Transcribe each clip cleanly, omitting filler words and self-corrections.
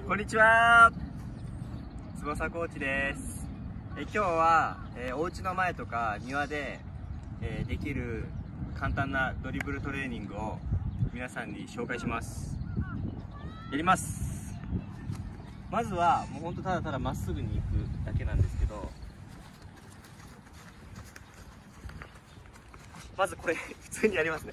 こんにちは、翼コーチです。今日は、お家の前とか庭で、できる簡単なドリブルトレーニングを皆さんに紹介します。やります。まずはもうほんとただただまっすぐに行くだけなんですけど、まずこれ普通にやりますね。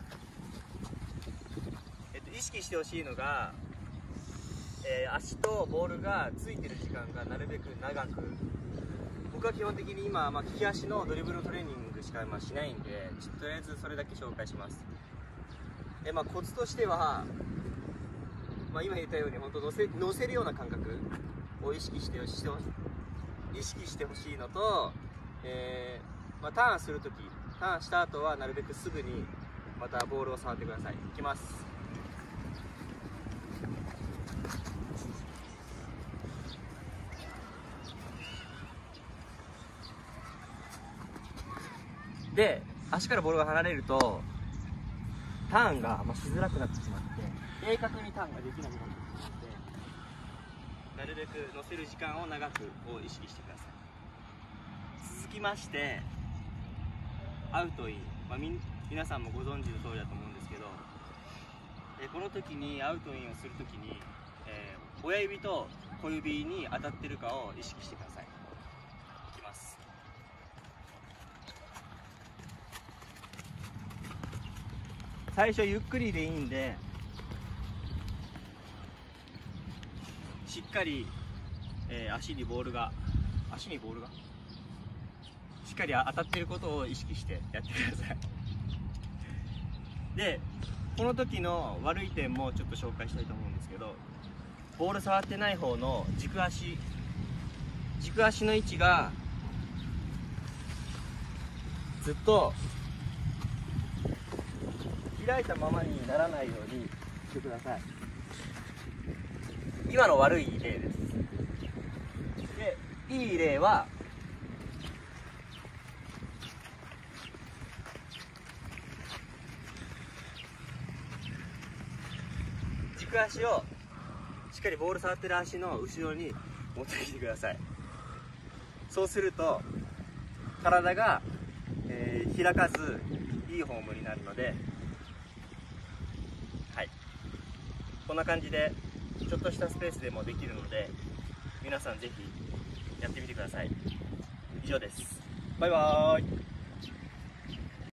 意識してほしいのが、足とボールがついてる時間がなるべく長く。僕は基本的に今、利き足のドリブルトレーニングしかしないんで、とりあえずそれだけ紹介します。コツとしては、今言ったように本当乗せるような感覚を意識してほしいのと、ターンするとき、ターンした後はなるべくすぐにまたボールを触ってください。いきます。で、足からボールが離れるとターンがしづらくなってしまって、正確にターンができなくなってしまって、なるべく乗せる時間を長くを意識してください。続きまして、アウトイン、皆さんもご存知の通りだと思うんですけど、この時にアウトインをするときに、親指と小指に当たってるかを意識してください。いきます。最初ゆっくりでいいんで、しっかり、足にボールがしっかり当たっていることを意識してやってください。で、この時の悪い点もちょっと紹介したいと思うんですけど、ボール触ってない方の軸足の位置がずっと開いたままにならないようにしてください。今の悪い例です。で、いい例は軸足をしっかりボール触ってる足の後ろに持ってきてください。そうすると体が、開かずいいフォームになるので、こんな感じでちょっとしたスペースでもできるので、皆さんぜひやってみてください。以上です。バイバーイ。